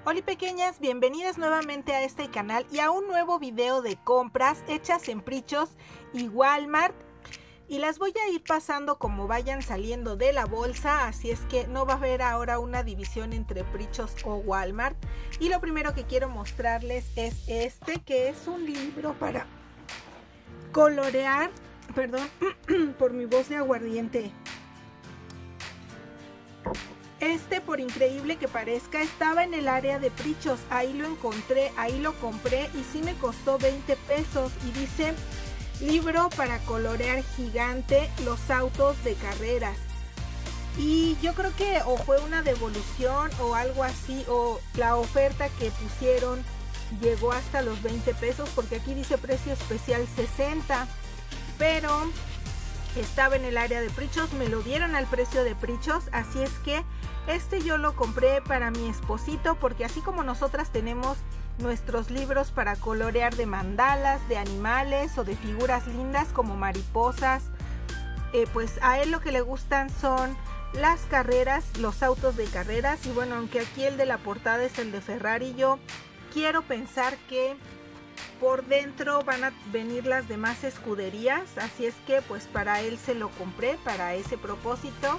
Hola pequeñas, bienvenidas nuevamente a este canal y a un nuevo video de compras hechas en Prichos y Walmart. Y las voy a ir pasando como vayan saliendo de la bolsa, así es que no va a haber ahora una división entre Prichos o Walmart. Y lo primero que quiero mostrarles es este, que es un libro para colorear, perdón por mi voz de aguardiente. Este, por increíble que parezca, estaba en el área de Prichos, ahí lo encontré, ahí lo compré y sí me costó 20 pesos y dice libro para colorear gigante los autos de carreras. Y yo creo que o fue una devolución o algo así, o la oferta que pusieron llegó hasta los 20 pesos, porque aquí dice precio especial 60, pero estaba en el área de Prichos, me lo dieron al precio de Prichos, así es que este yo lo compré para mi esposito, porque así como nosotras tenemos nuestros libros para colorear de mandalas, de animales o de figuras lindas como mariposas, pues a él lo que le gustan son las carreras, los autos de carreras. Y bueno, aunque aquí el de la portada es el de Ferrari, yo quiero pensar que por dentro van a venir las demás escuderías, así es que pues para él se lo compré para ese propósito.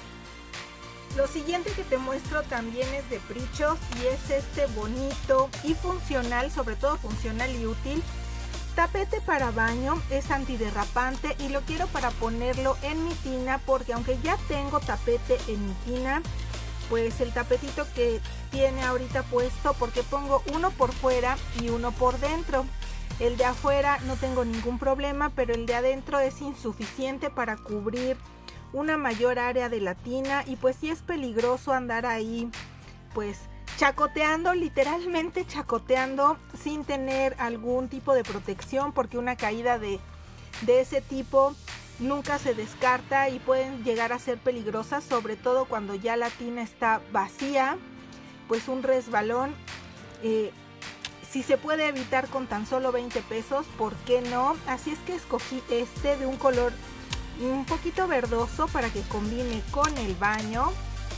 Lo siguiente que te muestro también es de Prichos y es este bonito y funcional, sobre todo funcional y útil, tapete para baño. Es antiderrapante y lo quiero para ponerlo en mi tina, porque aunque ya tengo tapete en mi tina, pues el tapetito que tiene ahorita puesto, porque pongo uno por fuera y uno por dentro. El de afuera no tengo ningún problema, pero el de adentro es insuficiente para cubrir una mayor área de la tina, y pues sí es peligroso andar ahí pues chacoteando, literalmente chacoteando sin tener algún tipo de protección, porque una caída de ese tipo nunca se descarta y pueden llegar a ser peligrosas, sobre todo cuando ya la tina está vacía. Pues un resbalón, si se puede evitar con tan solo 20 pesos, ¿por qué no? Así es que escogí este de un color un poquito verdoso para que combine con el baño.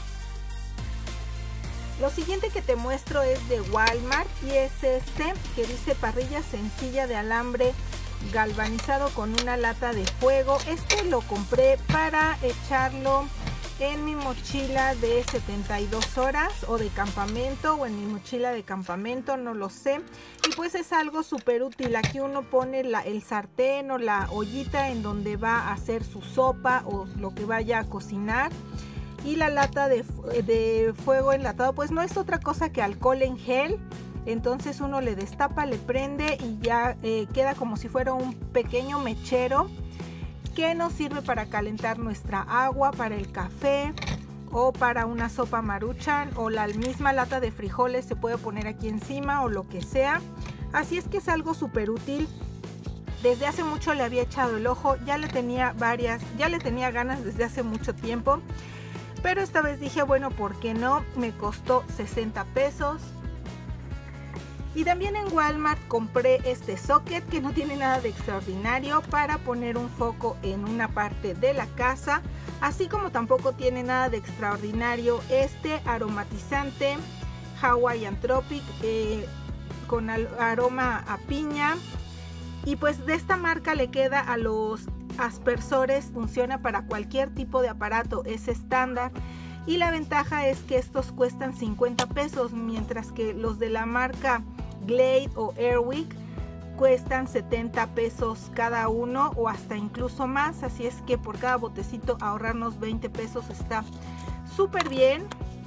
Lo siguiente que te muestro es de Walmart y es este que dice parrilla sencilla de alambre galvanizado con una lata de fuego. Este lo compré para echarlo en mi mochila de 72 horas o de campamento, o en mi mochila de campamento, no lo sé. Y pues es algo súper útil. Aquí uno pone el sartén o la ollita en donde va a hacer su sopa o lo que vaya a cocinar. Y la lata de fuego enlatado pues no es otra cosa que alcohol en gel. Entonces uno le destapa, le prende y ya queda como si fuera un pequeño mechero que nos sirve para calentar nuestra agua, para el café o para una sopa Maruchan, o la misma lata de frijoles se puede poner aquí encima o lo que sea. Así es que es algo súper útil. Desde hace mucho le había echado el ojo, ya le tenía ganas desde hace mucho tiempo, pero esta vez dije bueno, ¿por qué no? Me costó 60 pesos. Y también en Walmart compré este socket que no tiene nada de extraordinario, para poner un foco en una parte de la casa, así como tampoco tiene nada de extraordinario este aromatizante Hawaiian Tropic con aroma a piña. Y pues de esta marca le queda a los aspersores, funciona para cualquier tipo de aparato, es estándar. Y la ventaja es que estos cuestan 50 pesos, mientras que los de la marca Glade o Airwick cuestan 70 pesos cada uno, o hasta incluso más. Así es que por cada botecito ahorrarnos 20 pesos está súper bien.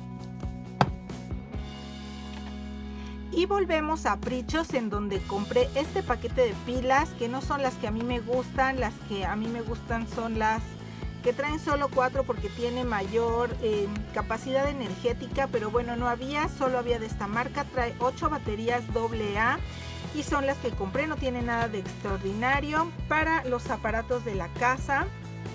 Y volvemos a Prichos, en donde compré este paquete de pilas, que no son las que a mí me gustan. Las que a mí me gustan son las que traen solo 4 porque tiene mayor capacidad energética, pero bueno, no había, solo había de esta marca. Trae 8 baterías AA y son las que compré, no tiene nada de extraordinario. Para los aparatos de la casa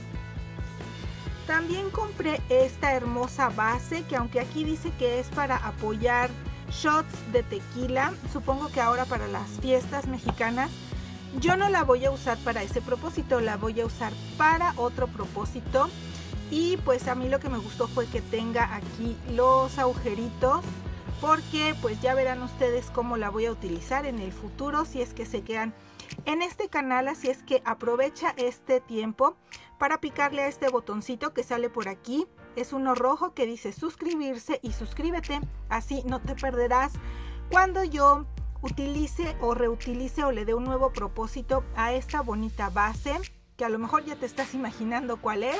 también compré esta hermosa base, que aunque aquí dice que es para apoyar shots de tequila, supongo que ahora para las fiestas mexicanas. Yo no la voy a usar para ese propósito, la voy a usar para otro propósito. Y pues a mí lo que me gustó fue que tenga aquí los agujeritos porque pues ya verán ustedes cómo la voy a utilizar en el futuro si es que se quedan en este canal. Así es que aprovecha este tiempo para picarle a este botoncito que sale por aquí. Es uno rojo que dice suscribirse y suscríbete, así no te perderás cuando yo utilice o reutilice o le dé un nuevo propósito a esta bonita base, que a lo mejor ya te estás imaginando cuál es.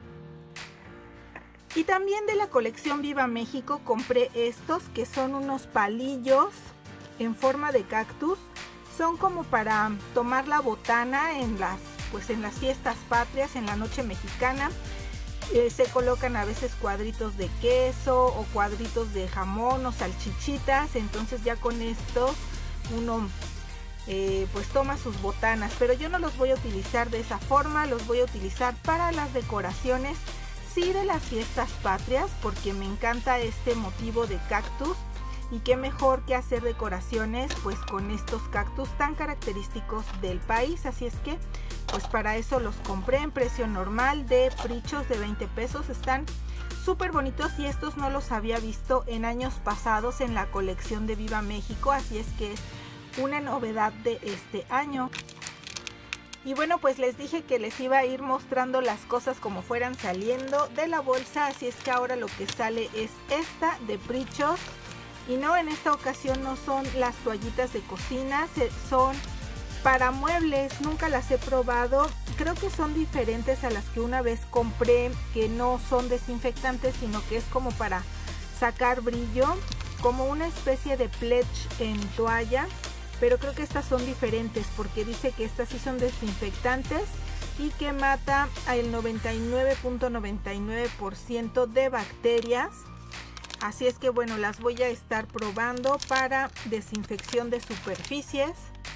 Y también de la colección Viva México compré estos, que son unos palillos en forma de cactus. Son como para tomar la botana en las fiestas patrias, en la noche mexicana. Se colocan a veces cuadritos de queso o cuadritos de jamón o salchichitas. Entonces ya con esto uno pues toma sus botanas. Pero yo no los voy a utilizar de esa forma, los voy a utilizar para las decoraciones, sí, de las fiestas patrias, porque me encanta este motivo de cactus. Y qué mejor que hacer decoraciones pues con estos cactus tan característicos del país. Así es que pues para eso los compré en precio normal de Prichos de 20 pesos. Están súper bonitos y estos no los había visto en años pasados en la colección de Viva México. Así es que es una novedad de este año. Y bueno, pues les dije que les iba a ir mostrando las cosas como fueran saliendo de la bolsa. Así es que ahora lo que sale es esta de Prichos. Y no, en esta ocasión no son las toallitas de cocina, son para muebles. Nunca las he probado. Creo que son diferentes a las que una vez compré, que no son desinfectantes, sino que es como para sacar brillo, como una especie de pledge en toalla. Pero creo que estas son diferentes porque dice que estas sí son desinfectantes y que mata al 99.99% de bacterias. Así es que bueno, las voy a estar probando para desinfección de superficies.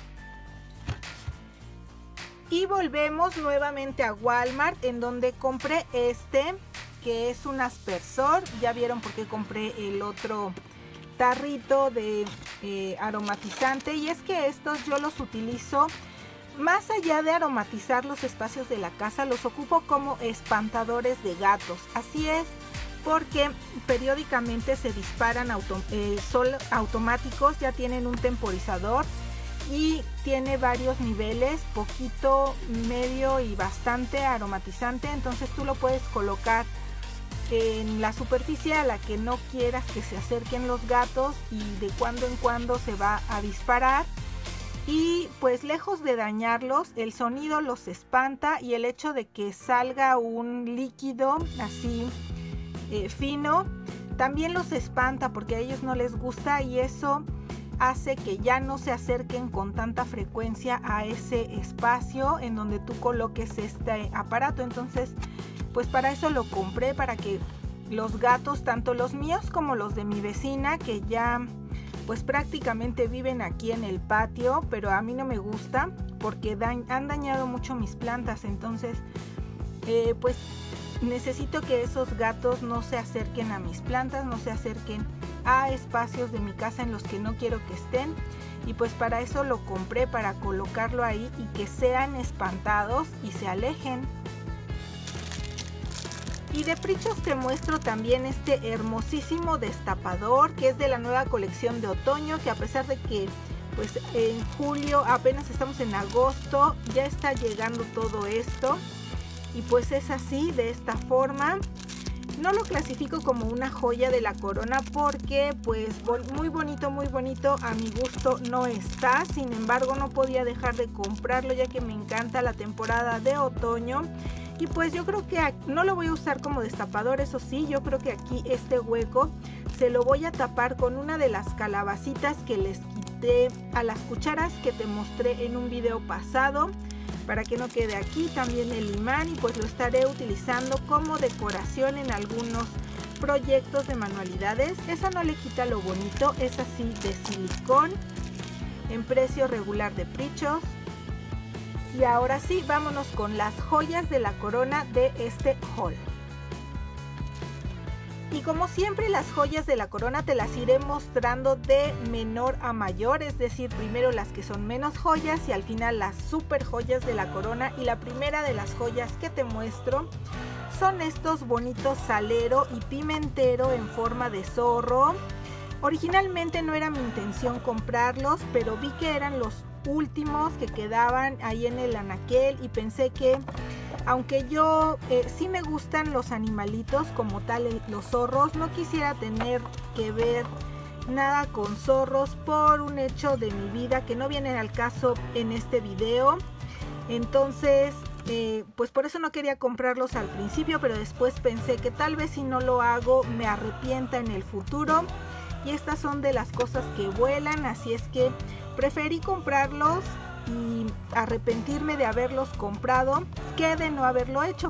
Y volvemos nuevamente a Walmart, en donde compré este, que es un aspersor. Ya vieron por qué compré el otro tarrito de aromatizante. Y es que estos yo los utilizo, más allá de aromatizar los espacios de la casa, los ocupo como espantadores de gatos. Así es, porque periódicamente se disparan automáticos. Ya tienen un temporizador y tiene varios niveles, poquito, medio y bastante aromatizante. Entonces tú lo puedes colocar en la superficie a la que no quieras que se acerquen los gatos y de cuando en cuando se va a disparar. Y pues lejos de dañarlos, el sonido los espanta, y el hecho de que salga un líquido así fino también los espanta, porque a ellos no les gusta, y eso hace que ya no se acerquen con tanta frecuencia a ese espacio en donde tú coloques este aparato. Entonces pues para eso lo compré, para que los gatos, tanto los míos como los de mi vecina, que ya pues prácticamente viven aquí en el patio, pero a mí no me gusta porque han dañado mucho mis plantas. Entonces pues necesito que esos gatos no se acerquen a mis plantas, no se acerquen a espacios de mi casa en los que no quiero que estén. Y pues para eso lo compré, para colocarlo ahí y que sean espantados y se alejen. Y de Prichos te muestro también este hermosísimo destapador, que es de la nueva colección de otoño, que a pesar de que pues en julio, apenas estamos en agosto, ya está llegando todo esto. Y pues es así, de esta forma. No lo clasifico como una joya de la corona porque pues muy bonito, a mi gusto no está. Sin embargo, no podía dejar de comprarlo ya que me encanta la temporada de otoño. Y pues yo creo que no lo voy a usar como destapador, eso sí. Yo creo que aquí este hueco se lo voy a tapar con una de las calabacitas que les quité a las cucharas que te mostré en un video pasado, para que no quede aquí. También el imán, y pues lo estaré utilizando como decoración en algunos proyectos de manualidades. Esa no le quita lo bonito, es así de silicón, en precio regular de Prichos. Y ahora sí, vámonos con las joyas de la corona de este haul. Y como siempre, las joyas de la corona te las iré mostrando de menor a mayor, es decir, primero las que son menos joyas y al final las super joyas de la corona. Y la primera de las joyas que te muestro son estos bonitos salero y pimentero en forma de zorro. Originalmente no era mi intención comprarlos, pero vi que eran los últimos que quedaban ahí en el anaquel y pensé que aunque yo sí me gustan los animalitos como tal, los zorros, no quisiera tener que ver nada con zorros por un hecho de mi vida que no viene al caso en este video. Entonces pues por eso no quería comprarlos al principio, pero después pensé que tal vez si no lo hago me arrepienta en el futuro. Y estas son de las cosas que vuelan, así es que preferí comprarlos y arrepentirme de haberlos comprado que de no haberlo hecho.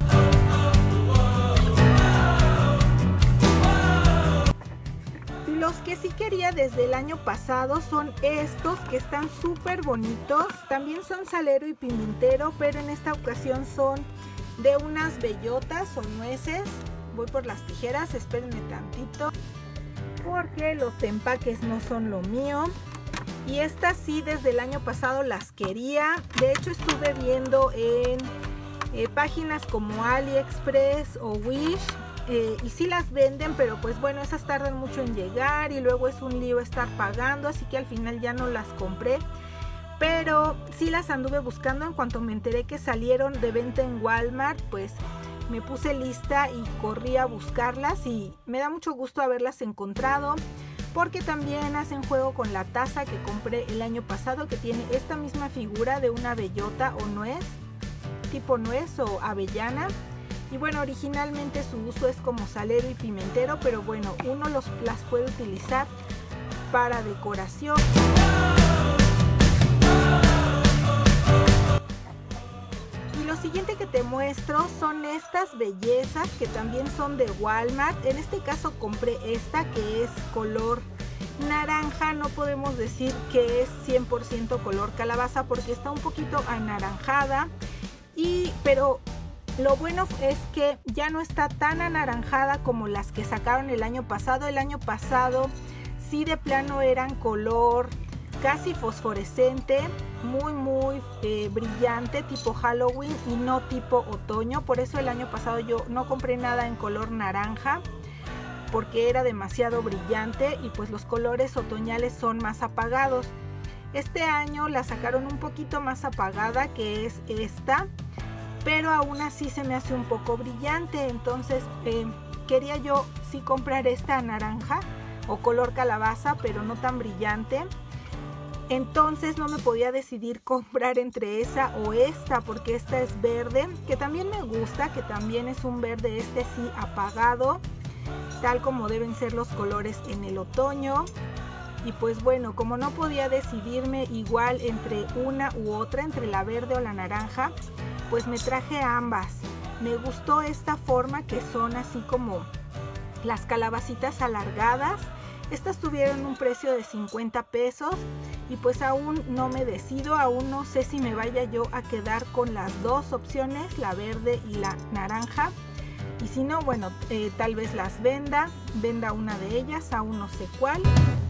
Los que sí quería desde el año pasado son estos que están súper bonitos. También son salero y pimentero, pero en esta ocasión son de unas bellotas o nueces. Voy por las tijeras, espérenme tantito, porque los empaques no son lo mío. Y estas sí desde el año pasado las quería. De hecho estuve viendo en páginas como AliExpress o Wish. Y sí las venden, pero pues bueno, esas tardan mucho en llegar y luego es un lío estar pagando, así que al final ya no las compré. Pero sí las anduve buscando. En cuanto me enteré que salieron de venta en Walmart, pues me puse lista y corrí a buscarlas y me da mucho gusto haberlas encontrado, porque también hacen juego con la taza que compré el año pasado, que tiene esta misma figura de una bellota o nuez, tipo nuez o avellana. Y bueno, originalmente su uso es como salero y pimentero, pero bueno, uno las puede utilizar para decoración. Y lo siguiente que te muestro son estas bellezas que también son de Walmart. En este caso compré esta que es color naranja. No podemos decir que es 100% color calabaza porque está un poquito anaranjada. Pero lo bueno es que ya no está tan anaranjada como las que sacaron el año pasado. El año pasado sí de plano eran color casi fosforescente, muy brillante, tipo Halloween y no tipo otoño. Por eso el año pasado yo no compré nada en color naranja, porque era demasiado brillante y pues los colores otoñales son más apagados. Este año la sacaron un poquito más apagada, que es esta, pero aún así se me hace un poco brillante. Entonces quería yo sí comprar esta naranja o color calabaza, pero no tan brillante. Entonces no me podía decidir comprar entre esa o esta, porque esta es verde, que también me gusta, que también es un verde este sí apagado, tal como deben ser los colores en el otoño. Y pues bueno, como no podía decidirme igual entre una u otra, entre la verde o la naranja, pues me traje ambas. Me gustó esta forma, que son así como las calabacitas alargadas. Estas tuvieron un precio de 50 pesos y pues aún no me decido, aún no sé si me vaya yo a quedar con las dos opciones, la verde y la naranja. Y si no, bueno, tal vez las venda una de ellas, aún no sé cuál.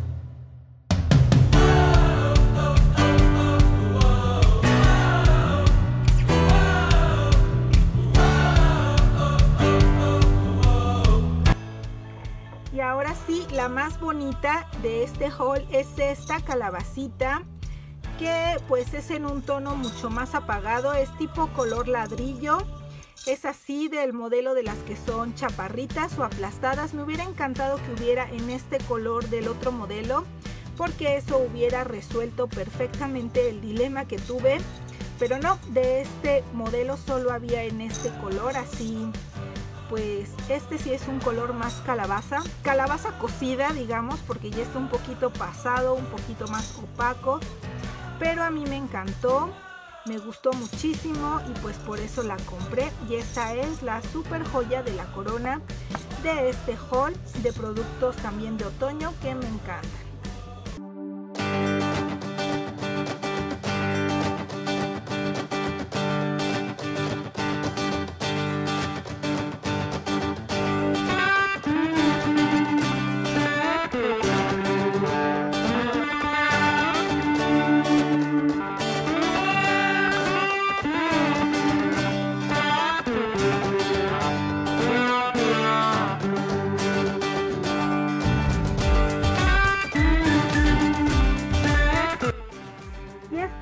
Y ahora sí, la más bonita de este haul es esta calabacita, que pues es en un tono mucho más apagado, es tipo color ladrillo. Es así del modelo de las que son chaparritas o aplastadas. Me hubiera encantado que hubiera en este color del otro modelo, porque eso hubiera resuelto perfectamente el dilema que tuve. Pero no, de este modelo solo había en este color, así pues este sí es un color más calabaza cocida, digamos, porque ya está un poquito pasado, un poquito más opaco, pero a mí me encantó, me gustó muchísimo y pues por eso la compré. Y esta es la super joya de la corona de este haul de productos también de otoño que me encantan.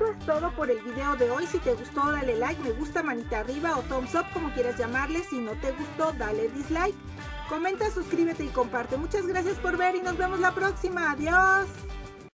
es todo por el video de hoy. Si te gustó, dale like, me gusta, manita arriba o thumbs up, como quieras llamarle. Si no te gustó, dale dislike. Comenta, suscríbete y comparte. Muchas gracias por ver y nos vemos la próxima. Adiós.